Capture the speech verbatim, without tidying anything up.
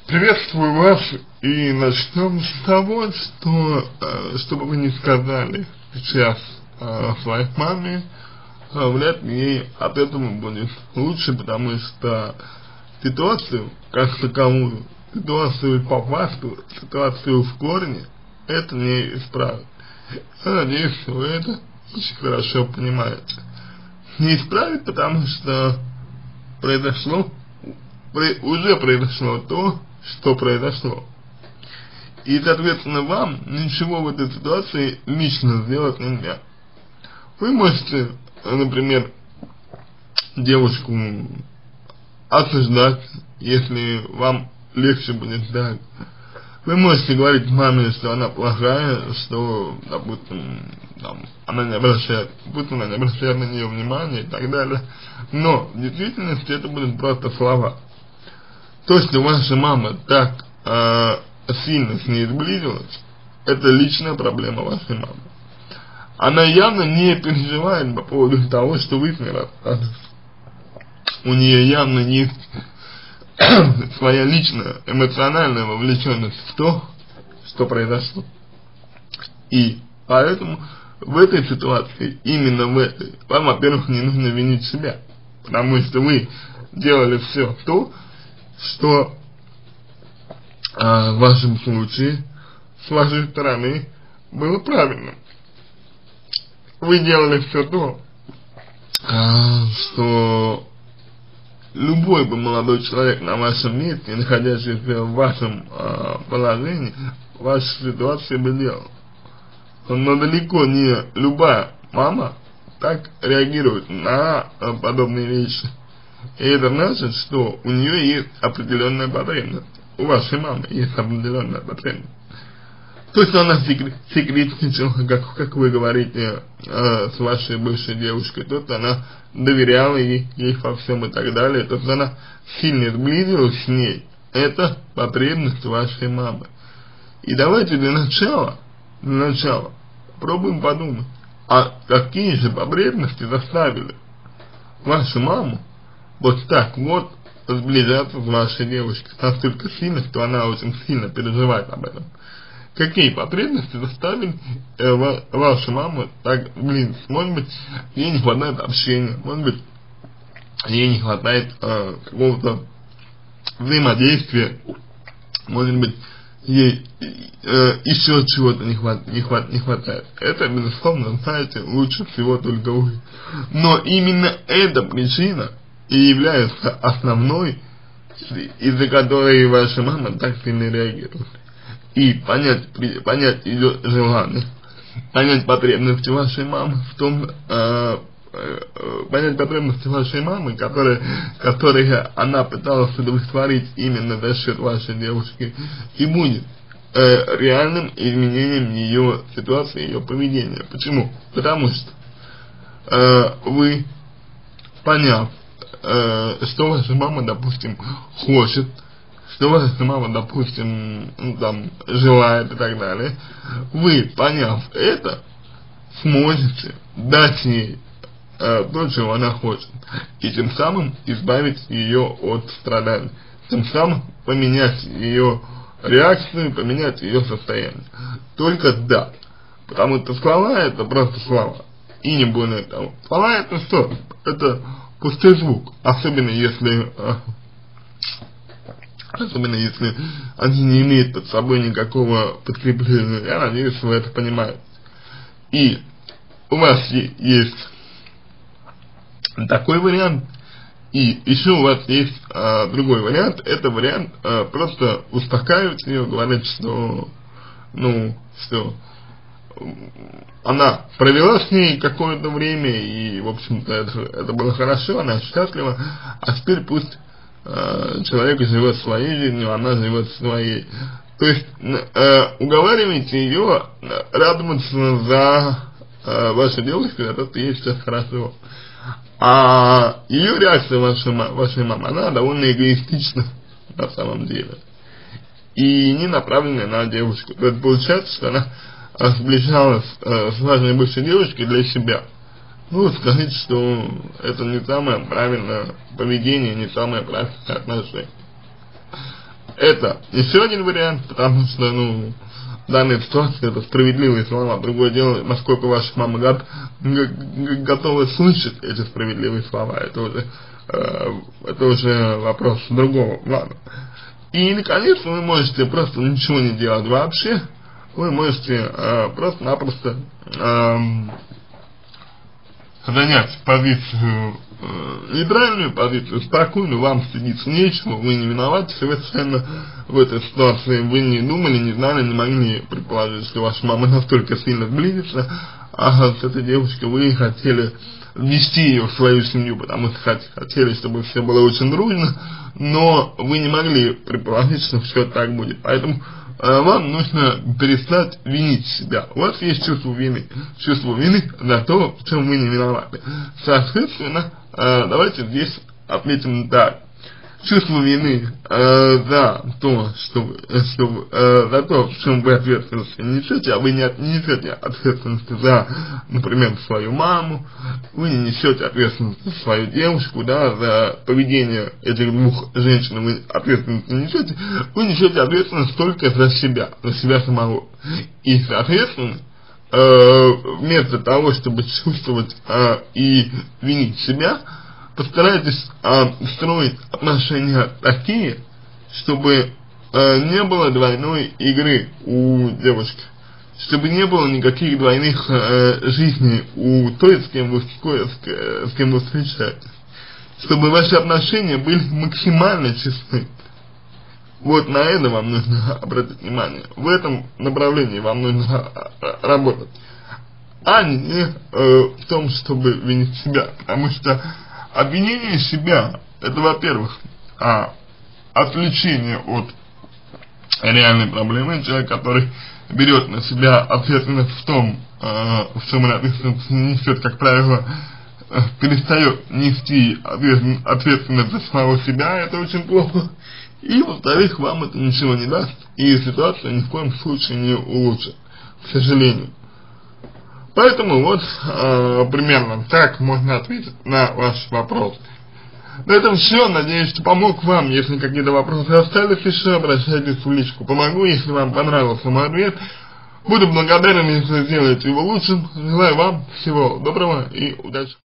Приветствую вас, и начнем с того, что, э, что бы вы ни сказали сейчас э, своей маме, э, вряд ли ей от этого будет лучше, потому что ситуацию, как таковую, ситуацию по факту, ситуацию в корне, это не исправит. Я надеюсь, что вы это очень хорошо понимаете. Не исправит, потому что произошло, при, уже произошло то, что произошло. И, соответственно, вам ничего в этой ситуации лично сделать нельзя. Вы можете, например, девушку осуждать, если вам легче будет так. Вы можете говорить маме, что она плохая, что, допустим, там, она не обращает, допустим, она не обращает на нее внимания и так далее. Но в действительности это будут просто слова. То, что ваша мама так э, сильно с ней сблизилась, это личная проблема вашей мамы. Она явно не переживает по поводу того, что вы с ней расстались. У нее явно есть своя личная эмоциональная вовлеченность в то, что произошло. И поэтому в этой ситуации, именно в этой, вам, во-первых, не нужно винить себя, потому что вы делали все то, что э, в вашем случае с вашей стороны было правильно. Вы делали все то, э, что любой бы молодой человек на вашем месте, находящийся в вашем э, положении, в вашей ситуации бы делал. Но далеко не любая мама так реагирует на э, подобные вещи. И это значит, что у нее есть определенная потребность. У вашей мамы есть определенная потребность. То, что она секретничала, как, как вы говорите, э, с вашей бывшей девушкой, то, что она доверяла ей, ей во всем и так далее, то, что она сильно сблизилась с ней, это потребность вашей мамы. И давайте для начала, для начала попробуем подумать, а какие же потребности заставили вашу маму вот так вот сближаться с вашей девушкой настолько сильно, что она очень сильно переживает об этом. Какие потребности заставили э, ва, вашу маму так близиться? Может быть, ей не хватает общения, может быть, ей не хватает э, какого-то взаимодействия, может быть, ей э, еще чего-то не, хват, не, хват, не хватает. Это, безусловно, знаете лучше всего только вы. Но именно эта причина и является основной, из-за которой ваша мама так сильно реагирует. И понять, понять ее желание, понять потребности вашей мамы в том, э, э, понять потребности вашей мамы, которые, которые она пыталась удовлетворить именно за счет вашей девушки, и будет э, реальным изменением ее ситуации, ее поведения. Почему? Потому что э, вы, поняв, что ваша мама, допустим, хочет, что ваша мама, допустим, ну, там, желает и так далее, вы, поняв это, сможете дать ей э, то, чего она хочет, и тем самым избавить ее от страданий, тем самым поменять ее реакцию, поменять ее состояние. Только да, потому что слова это просто слова, и не более того. Слова это что? Это пустой звук, особенно если, э, особенно если они не имеют под собой никакого подкрепления. Я надеюсь, вы это понимаете. И у вас есть такой вариант, и еще у вас есть э, другой вариант. Это вариант э, просто успокаивать ее, говорить, что, ну, что она провела с ней какое-то время, и, в общем-то, это, это было хорошо, она счастлива, а теперь пусть э, человек живет своей жизнью, она живет своей. То есть, э, уговаривайте ее радоваться за э, вашу девушку, за то, что ей сейчас хорошо. А ее реакция, вашей, вашей мамы, она довольно эгоистична на самом деле. И не направленная на девушку. То есть, получается, что она сближалась э, с вашей бывшей девушкой для себя. Ну, скажите, что это не самое правильное поведение, не самое правильное отношение. это еще один вариант, потому что, ну, в данной ситуации это справедливые слова. Другое дело, насколько ваша мама го готова слышать эти справедливые слова, это уже, э, это уже вопрос другого плана. И, наконец, вы можете просто ничего не делать вообще, вы можете э, просто-напросто э, занять позицию, э, нейтральную позицию, спокойно, вам стыдиться нечего, вы не виноваты совершенно в этой ситуации, вы не думали, не знали, не могли предположить, что ваша мама настолько сильно сблизится, а с этой девушкой вы хотели ввести ее в свою семью, потому что хотели, чтобы все было очень дружно, но вы не могли предположить, что все так будет, поэтому э, вам нужно перестать винить себя. У вас есть чувство вины, чувство вины за то, в чем вы не виноваты. Соответственно, э, давайте здесь отметим так. Чувство вины э, за то, что, что э, за то, в чем вы ответственность не несете, а вы не несете ответственность за, например, свою маму, вы не несете ответственность за свою девушку, да, за поведение этих двух женщин, вы ответственность не несете, вы несете ответственность только за себя, за себя самого. И, соответственно, э, вместо того, чтобы чувствовать э, и винить себя, постарайтесь а, строить отношения такие, чтобы а, не было двойной игры у девушки, чтобы не было никаких двойных а, жизней у той, с кем вы, с, с кем вы встречаетесь, чтобы ваши отношения были максимально честны. Вот на это вам нужно обратить внимание, в этом направлении вам нужно работать, а не э, в том, чтобы винить себя, потому что обвинение себя, это, во-первых, а, отвлечение от реальной проблемы. Человек, который берет на себя ответственность в том, а, в чем он ответственность несет, как правило, перестает нести ответственность за самого себя, это очень плохо. И, во-вторых, вам это ничего не даст, и ситуация ни в коем случае не улучшит, к сожалению. Поэтому вот э, примерно так можно ответить на ваш вопрос. На этом все. Надеюсь, что помог вам. Если какие-то вопросы остались еще, обращайтесь в личку. Помогу, если вам понравился мой ответ. Буду благодарен, если сделаете его лучшим. Желаю вам всего доброго и удачи.